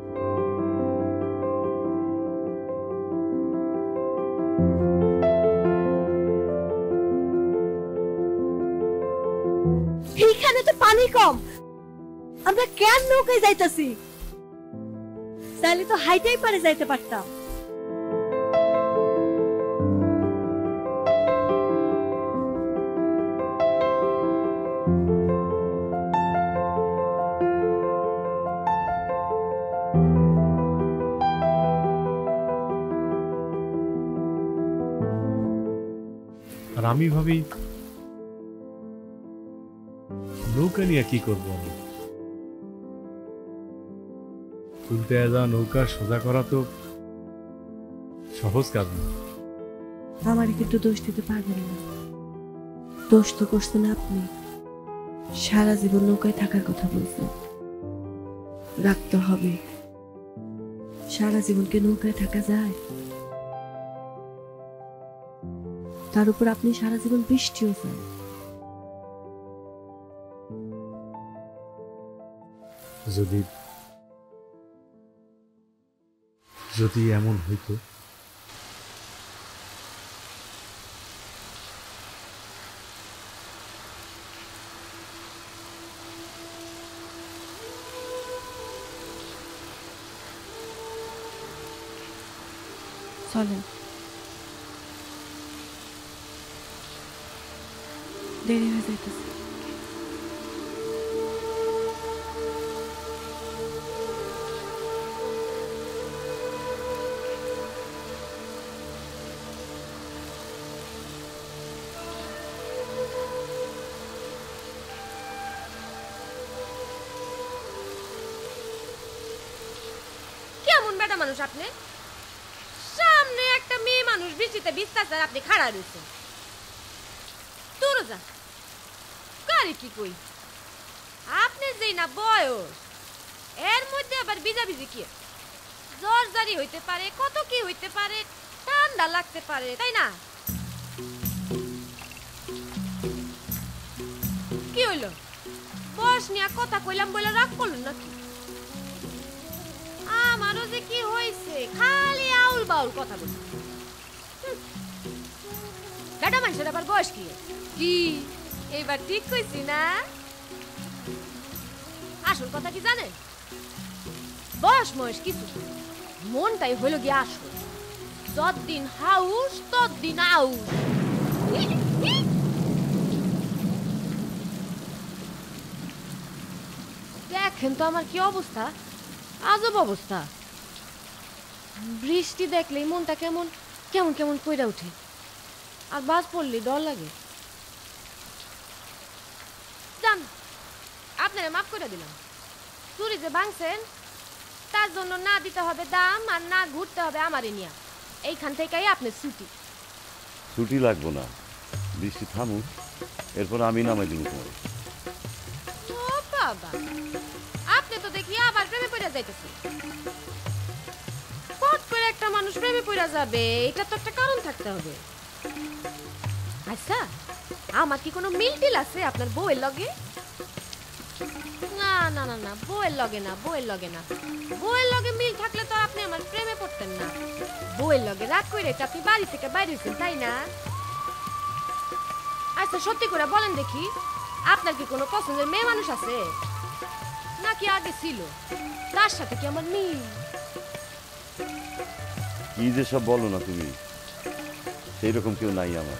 S4: এইখানে তো পানি কম, আমরা কেন নৌকায় যাইতাছি? তাহলে তো হাইটেই পারে যাইতে পারতাম।
S3: আর আমি ভাবি নৌকা নিয়ে কি করবো আমি? উল্টে যাওয়া নৌকা সোজা করা তো সহজ কাজ না।
S4: আমার কিন্তু দোষ দিতে পারবেন না, দোষ তো করছেন আপনি। সারা জীবন নৌকায় থাকার কথা বলছেন, রাখতে হবে। সারা জীবনকে নৌকায় থাকা যায়? তার উপর আপনি সারা জীবন বৃষ্টিও চান।
S3: যদি যদি এমন হইতো,
S4: চলেন, দেরি হয়ে যাইতেছে।
S6: কেমন বেটা মানুষ আপনি? সামনে একটা মেয়ে মানুষ বৃষ্টিতে ভিজতেছে আর আপনি খাড়া রয়েছেন। দূর যা, কারে কি কই? আপনি যেই না বয়স, এর মধ্যে আবার ভিজাভিজি কি? জ্বর জারি হইতে পারে, কত কি হইতে পারে, ঠান্ডা লাগতে পারে, তাই না? কি হইল? বয়স নিয়ে কথা কইলাম বলে রাগ করলেন নাকি? আমারও যে কি হয়েছে, খালি আউল বাউল কথা বলি। বেটা মানুষের আবার বয়স কি? কি এইবার ঠিক কইছি না? আসল কথা কি জানেন? বয়স ময়স কিছু, মনটাই হইল গিয়ে আসল। যতদিন হাউস ততদিন আউস। দেখেন তো আমার কি অবস্থা, আজব অবস্থা। বৃষ্টি দেখলেই মনটা কেমন কেমন কেমন কইরা উঠে, আর বাজ পড়লে ডর লাগে। জান, আপনারা মাফ করে দিলাম। চুরি যে ভাঙছেন তার জন্য না দিতে হবে দাম, আর না ঘুরতে হবে আমারে নিয়া। এইখান থেকেই আপনার ছুটি।
S1: ছুটি লাগবো না, বৃষ্টি থামুক, এরপর আমি নামাই দিব তোমার।
S6: ও বাবা, আপনি তো দেখি আবার প্রেমে পড়ে যাইতেছে। পট করে একটা মানুষ প্রেমে পড়ে যাবে, এটা তো একটা কারণ থাকতে হবে। আচ্ছা, আমার কি কোনো মিল টিল আছে আপনার বউয়ের লগে? না না না না, বউয়ের লগে না, বউয়ের লগে না। বউয়ের লগে মিল থাকলে তো আপনি আমার প্রেমে পড়তেন না। বউয়ের লগে রাগ করে আপনি বাড়ি থেকে বাইরে হয়েছেন, তাই না? আচ্ছা সত্যি করে বলেন দেখি, আপনার কি কোনো পছন্দের মেয়ে মানুষ আছে নাকি আগে ছিল? তার সাথে কি আমার মিল?
S1: কি যে সব বলো না তুমি, সেই রকম কেউ নাই আমার।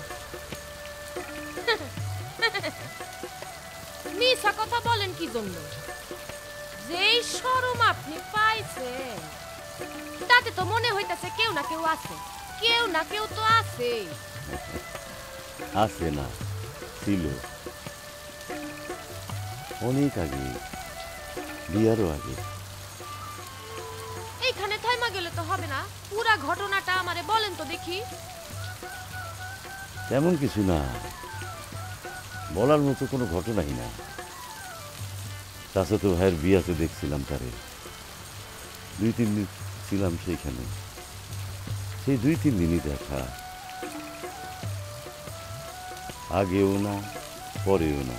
S6: মিছা কথা বলেন কি জন্য? যেই শরম আপনি পাইছেন তাতে তো মনে হইতাছে কেউ না কেউ আছে, কেউ না কেউ তো আছে।
S1: আছে না, ছিল অনেক আগে, বিয়ারও আগে।
S6: এইখানে থাইমা গেলে তো হবে না, পুরা ঘটনাটা আমারে বলেন তো দেখি।
S1: তেমন কিছু না, বলার মতো কোনো ঘটনাই না। চাচাতো ভাইয়ের বিয়াতে দেখছিলাম তারে, দুই তিন দিন ছিলাম সেইখানে। সেই দুই তিন দিনই দেখা, আগেও না পরেও না,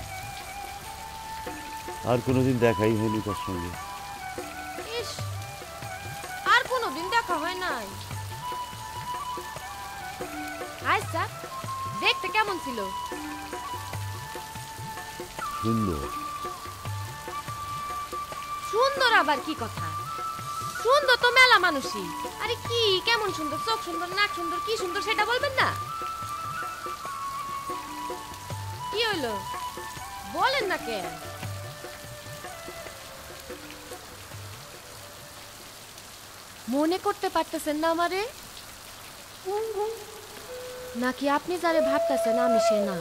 S1: আর কোনোদিন দেখাই হয়নি তার সঙ্গে।
S6: ইস, আর কোনোদিন দেখা হয় নাই। আচ্ছা, দেখতে কেমন ছিল?
S1: সুন্দর।
S6: সুন্দর আবার কি কথা? সুন্দর তো মেলা মানুষই। আরে কি কেমন সুন্দর, চোখ সুন্দর, নাক সুন্দর, কি সুন্দর সেটা বলবেন না? কি হইলো বলেন না কে? মনে করতে পারতেছেন না আমারে? নাকি আপনি যারে ভাবতেছেন আমি সে না?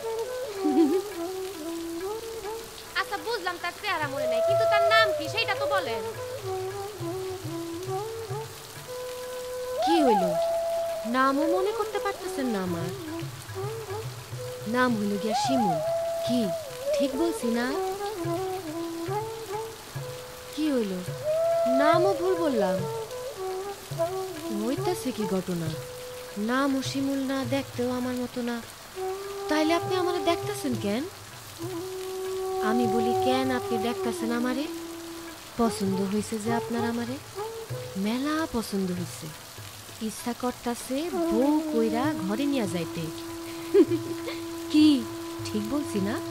S6: আচ্ছা বুঝলাম তার চেহারা মনে নাই, কিন্তু তার নাম কি সেইটা তো বলেন। কি হইল, নামও মনে করতে পারতেছেন না আমার? নাম হইল গিয়া শিমুল। কি ঠিক বলছি না? কি হইল, নামও ভুল বললাম? হইতেছে কি ঘটনা? নামও শিমুল না, দেখতেও আমার মতো না, তাইলে আপনি আমারে দেখতেছেন কেন? আমি বলি কেন আপনি দেখতেছেন আমারে? পছন্দ হয়েছে যে আপনার আমারে, মেলা পছন্দ হয়েছে, ইচ্ছা করতেছে বউ কইরা ঘরে নিয়ে যাইতে। কি ঠিক বলছি না?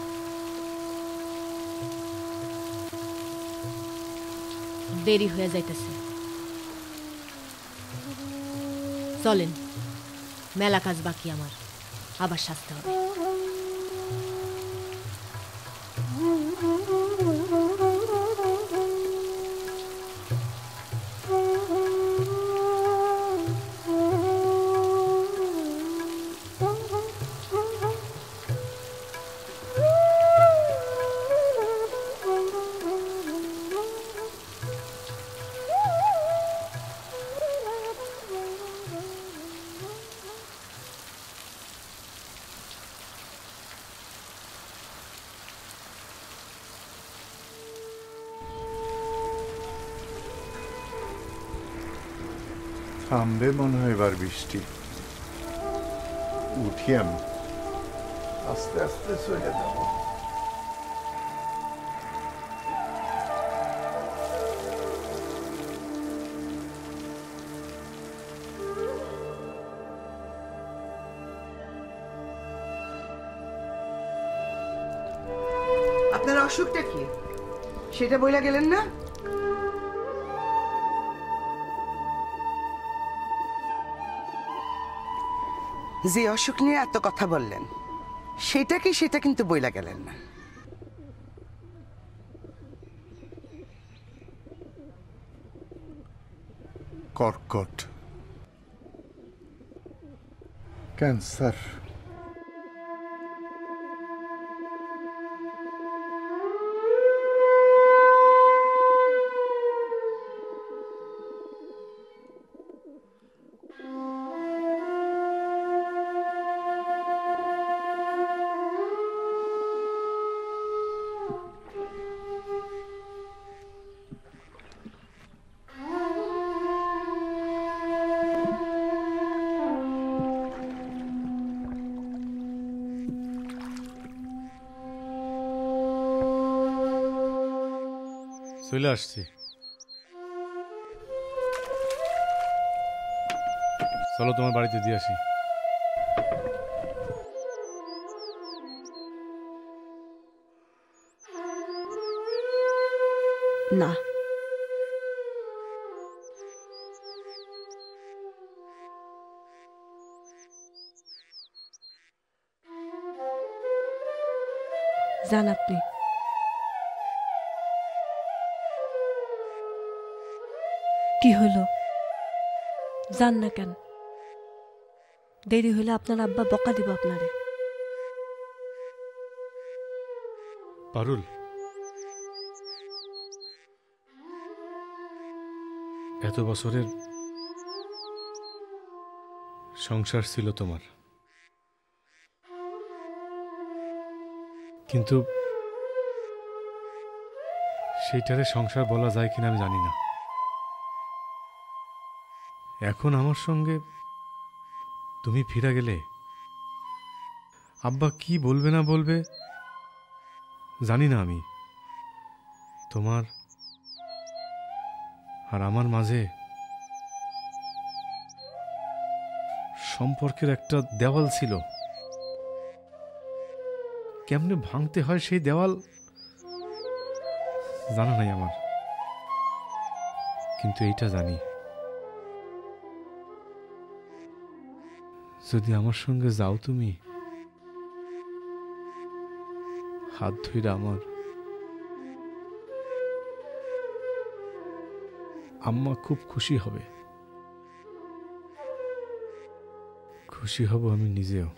S6: দেরি হয়ে যাইতেছে, চলেন, মেলা কাজ বাকি আমার, আবার সাজতে হবে।
S7: থামবে মনে হয় এবার বৃষ্টি। উঠি আমি, আস্তে আস্তে চলে যাব।
S2: আপনার অসুখটা কি সেটা বইলা গেলেন না? যে অসুখ নিয়ে এত কথা বললেন সেটা কি সেটা কিন্তু বইলা গেলেন না।
S7: কর্কট, ক্যান্সার।
S3: চলে আসছি, চলো তোমার বাড়িতে দিয়ে আসি।
S2: না,
S4: যান আপনি। কি হইল, যান না কেন? দেরি হইলে আপনার আব্বা বকা দিব আপনারে।
S3: পারুল, এত বছরের সংসার ছিল তোমার, কিন্তু সেইটারে সংসার বলা যায় কিনা আমি জানি না। এখন আমার সঙ্গে তুমি ফিরে গেলে আব্বা কি বলবে না বলবে জানি না আমি। তোমার আর আমার মাঝে সম্পর্কের একটা দেওয়াল ছিল, কেমনে ভাঙতে হয় সেই দেওয়াল জানা নাই আমার, কিন্তু এইটা জানি, যদি আমার সঙ্গে যাও তুমি, হাত ধইরা আমার, আম্মা খুব খুশি হবে। খুশি খুশি হব আমি নিজেও।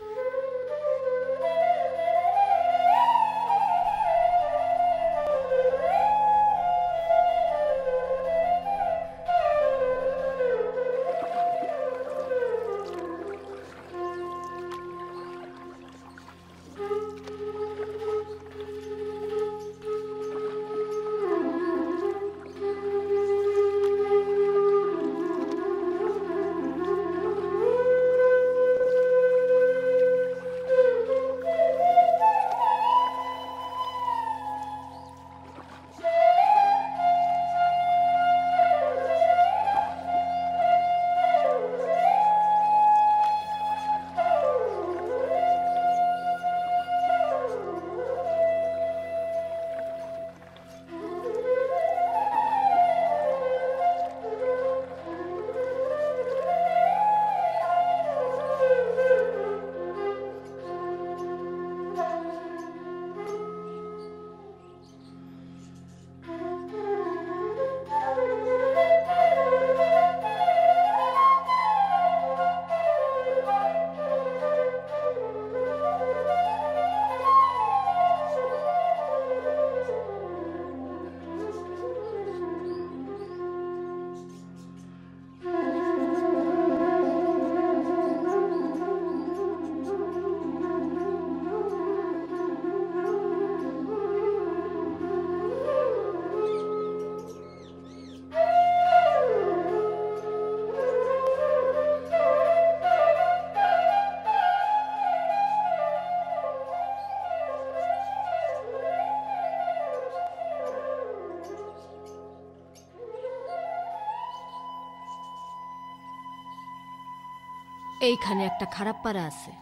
S6: এইখানে একটা খারাপ পাড়া আছে,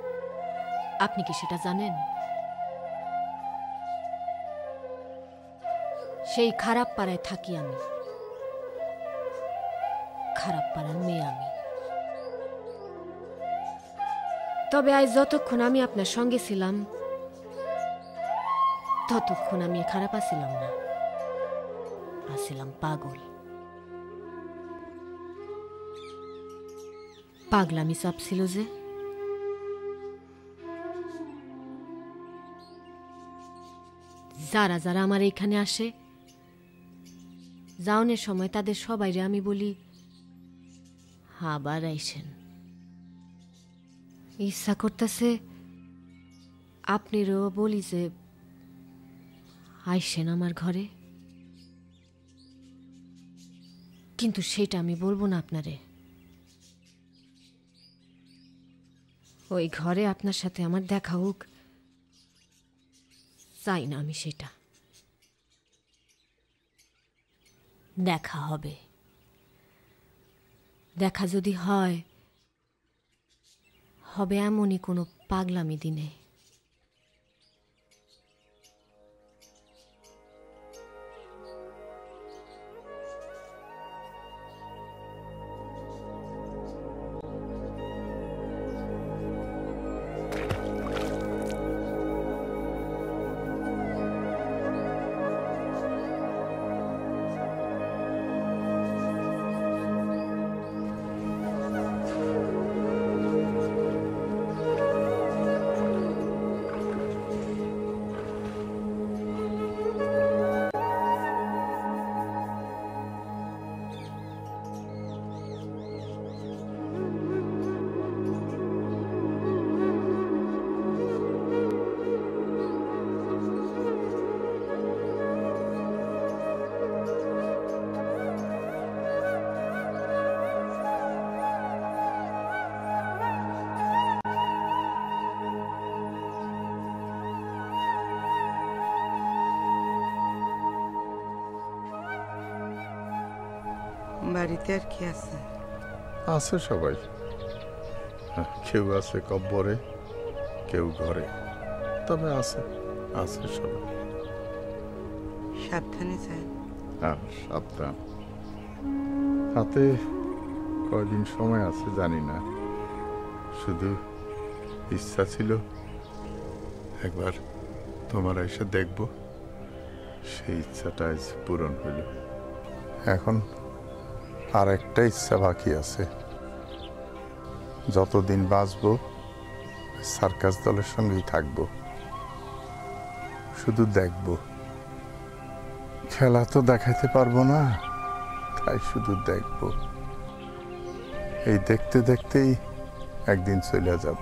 S6: আপনি কি সেটা জানেন? সেই খারাপ পাড়ায় থাকি আমি, খারাপ পাড়ার মেয়ে আমি। তবে আজ যতক্ষণ আমি আপনার সঙ্গে ছিলাম ততক্ষণ আমি খারাপ আছিলাম না, আছিলাম পাগল। পাগলামি চাপ ছিল যে, যারা যারা আমার এইখানে আসে যাওনের সময় তাদের সবাইরে আমি বলি আবার আইসেন। ইচ্ছা করতেছে আপনারও বলি যে আইসেন আমার ঘরে, কিন্তু সেটা আমি বলবো না আপনারে। ওই ঘরে আপনার সাথে আমার দেখা হোক, চাই না আমি সেটা। দেখা হবে, দেখা যদি হয় হবে এমনই কোনো পাগলামি দিনে।
S2: বাড়িতে আর কি আছে?
S7: আছে সবাই, কেউ আছে কব্বরে, কেউ ঘরে, তবে আছে আছে সবাই।
S2: সাবধানে যান।
S7: হ্যাঁ সাবধান। হাতে কয়দিন সময় আছে জানি না, শুধু ইচ্ছা ছিল একবার তোমার এসে দেখব, সেই ইচ্ছাটা আজ পূরণ হইল। এখন আর একটা ইচ্ছা বাকি আছে, যতদিন বাঁচব সার্কাস দলের সঙ্গেই থাকব, শুধু দেখব। খেলা তো দেখাইতে পারবো না, তাই শুধু দেখব। এই দেখতে দেখতেই একদিন চলে যাব।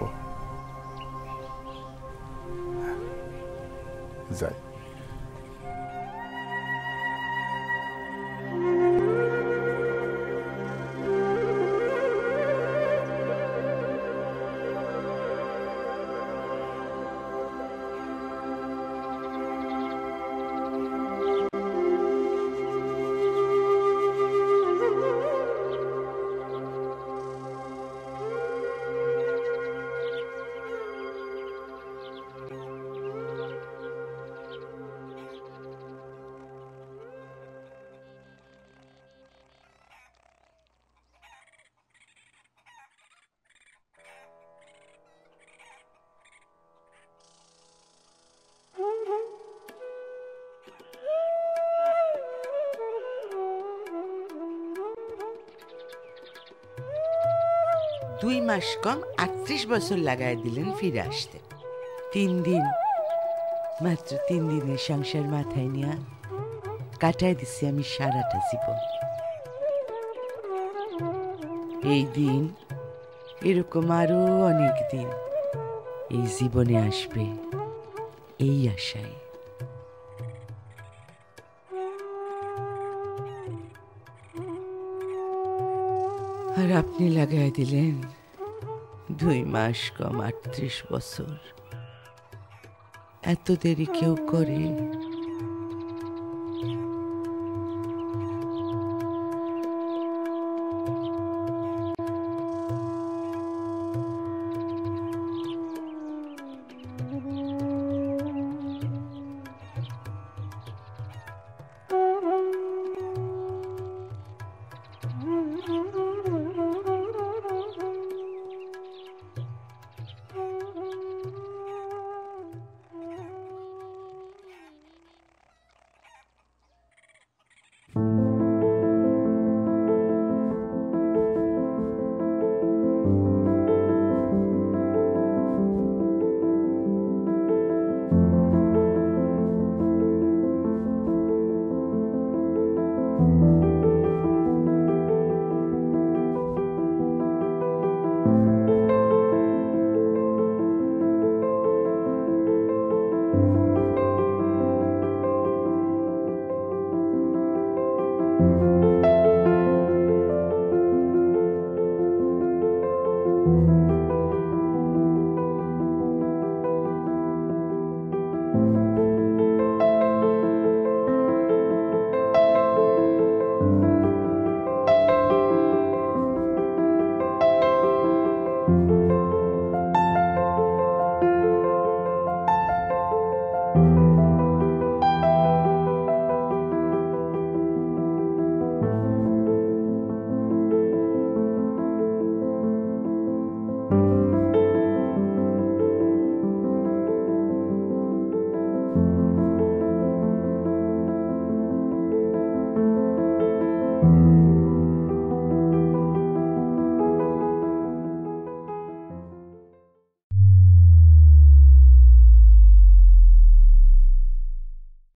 S7: যাই।
S2: দুই মাস কম আটত্রিশ বছর লাগাই দিলেন ফিরে আসতে। তিন দিন, মাত্র তিন দিনের সংসার মাথায় নিয়ে কাটাই দিছি আমি সারাটা জীবন। এই দিন এরকম আরো অনেক দিন এই জীবনে আসবে, এই আশায়। আর আপনি লাগাই দিলেন দুই মাস কম আটত্রিশ বছর। এত দেরি কেউ করে?
S9: you